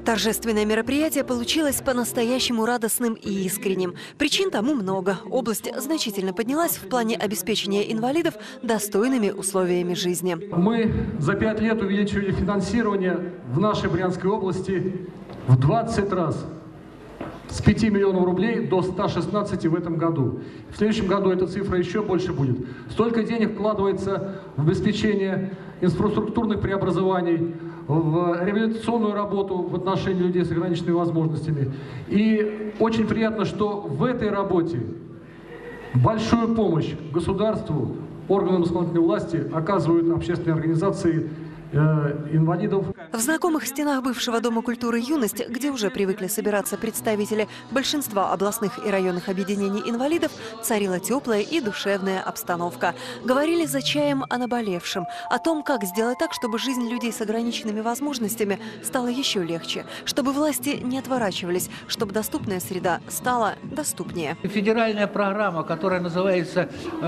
Торжественное мероприятие получилось по-настоящему радостным и искренним. Причин тому много. Область значительно поднялась в плане обеспечения инвалидов достойными условиями жизни. Мы за 5 лет увеличили финансирование в нашей Брянской области в 20 раз. С 5 миллионов рублей до 116 в этом году. В следующем году эта цифра еще больше будет. Столько денег вкладывается в обеспечение инфраструктурных преобразований, в реабилитационную работу в отношении людей с ограниченными возможностями. И очень приятно, что в этой работе большую помощь государству, органам исполнительной власти оказывают общественные организации инвалидов. В знакомых стенах бывшего Дома культуры «Юность», где уже привыкли собираться представители большинства областных и районных объединений инвалидов, царила теплая и душевная обстановка. Говорили за чаем о наболевшем, о том, как сделать так, чтобы жизнь людей с ограниченными возможностями стала еще легче, чтобы власти не отворачивались, чтобы доступная среда стала доступнее. Федеральная программа, которая называется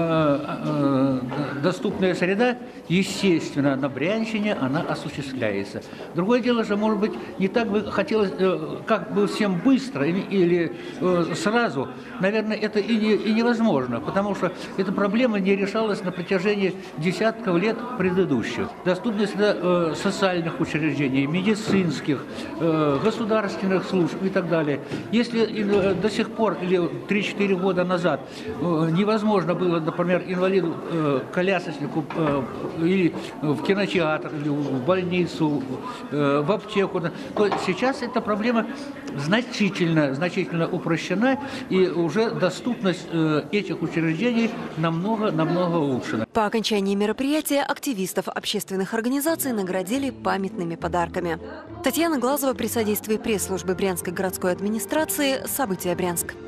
«Доступная среда», естественно, на Брянщине она осуществляется. Другое дело, что, может быть, не так бы хотелось, как бы всем быстро или сразу. Наверное, это и невозможно, потому что эта проблема не решалась на протяжении десятков лет предыдущих. Доступность социальных учреждений, медицинских, государственных служб и так далее. Если до сих пор, или 3-4 года назад, невозможно было, например, инвалиду, колясочнику или в кинотеатр, или в больницу, в аптеку, то сейчас эта проблема значительно упрощена, и уже доступность этих учреждений намного улучшена. По окончании мероприятия активистов общественных организаций наградили памятными подарками. Татьяна Глазова при содействии пресс-службы Брянской городской администрации. События Брянск.